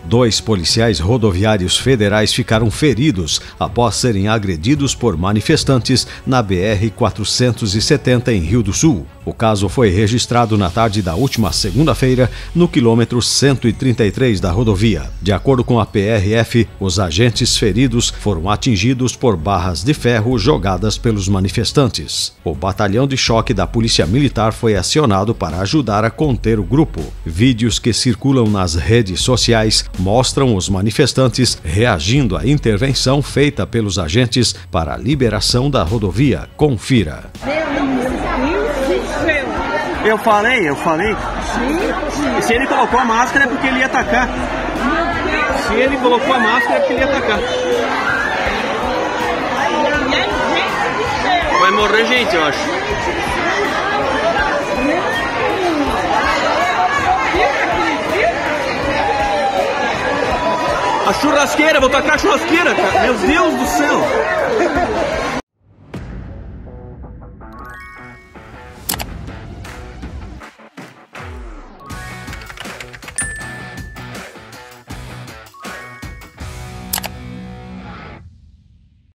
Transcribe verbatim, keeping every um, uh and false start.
Dois policiais rodoviários federais ficaram feridos após serem agredidos por manifestantes na B R quatrocentos e setenta em Rio do Sul. O caso foi registrado na tarde da última segunda-feira no quilômetro cento e trinta e três da rodovia. De acordo com a P R F, os agentes feridos foram atingidos por barras de ferro jogadas pelos manifestantes. O batalhão de choque da Polícia Militar foi acionado para ajudar a conter o grupo. Vídeos que circulam nas redes sociais mostram os manifestantes reagindo à intervenção feita pelos agentes para a liberação da rodovia. Confira. Eu falei, eu falei. Sim. Se ele colocou a máscara é porque ele ia atacar. Se ele colocou a máscara é porque ele ia atacar. Vai morrer gente, eu acho. A churrasqueira, vou tacar a churrasqueira, cara. Meu Deus do céu.